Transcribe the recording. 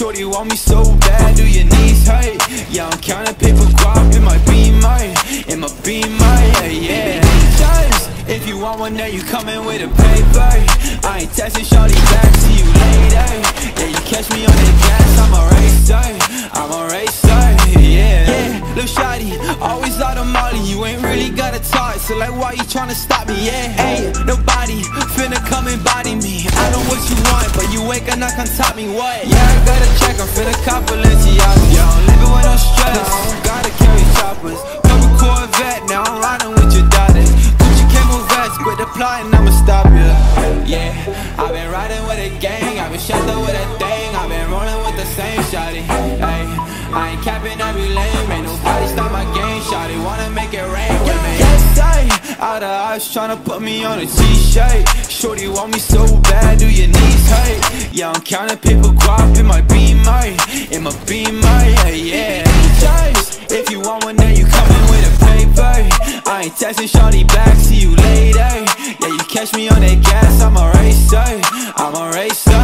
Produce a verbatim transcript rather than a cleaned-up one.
Shorty want me so bad, do your knees hurt? Yeah, I'm counting paper guap in my beamer, in my beamer, yeah, yeah. Just, if you want one, then you coming with a paper. I ain't texting shorty back, see you later. Yeah, you catch me on the gas, I'm a racer, I'm a racer, yeah. Yeah, lil' shawty, always out of molly, you ain't really gotta talk, so like why you tryna stop me, yeah? Hey, nobody finna come and body me. I know what you want, but you ain't gonna come top me, what? Yeah, I gotta check, I'm finna cop Balenciaga. Yo, I'm living with no stress, I don't gotta carry choppers. Purple Corvette, now I'm riding with your daughter. Gucci Camel vest, quit the plotting, I'ma stop ya. Yeah, I've been riding with a gang, I've been shut up with a thing, I've been rolling with the same shawty. Hey, I ain't capping every lane, ain't nobody stop my game, shawty wanna make it rain with me. Yes, I, out of eyes tryna put me on a t-shirt. Shorty want me so bad, do your knees hurt? Yeah, I'm counting paper guap in my beamer, in my beamer, yeah, yeah. Just, if you want one, then you coming with a paper. I ain't texting shorty back, see you later. Yeah, you catch me on that gas, I'm a racer, I'm a racer.